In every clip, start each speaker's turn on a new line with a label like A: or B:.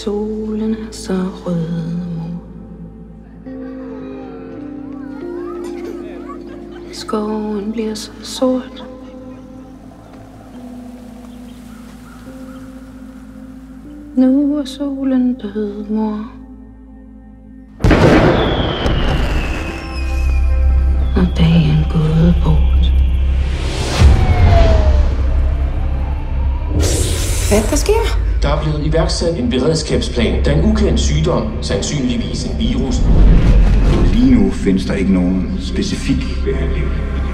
A: solen er så rød, mor. Skoven bliver så sort. Nu er solen død, mor. Og dagen gået bort.
B: Hvad der sker?
C: Der er blevet iværksat en beredskabsplan, da en ukendt sygdom, sandsynligvis en virus.
D: Lige nu findes der ikke nogen specifik behandling.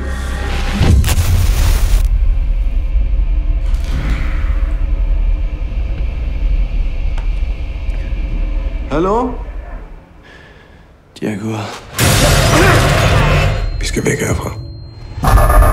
E: Hallo?
F: De er gået. Vi skal væk herfra.